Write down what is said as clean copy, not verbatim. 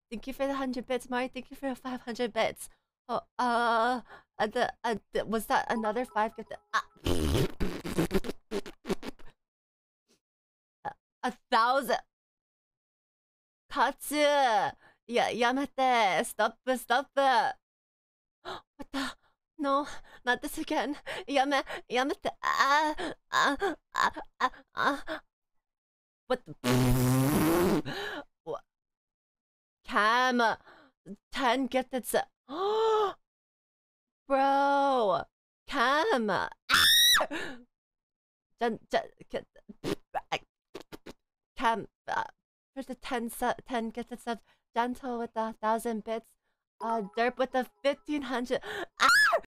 Thank you for the 100 bits, Mari. Thank you for the 500 bits. Oh, was that another 5 gifted? 1,000. Katsu! Yamete! Stop! What the? No, not this again. Yamete. What the? What? Cam! 10 gifted set. Bro! Cam! Cam, for the 10 gifted subs, Gentle with the 1,000 bits, Derp with the 1,500.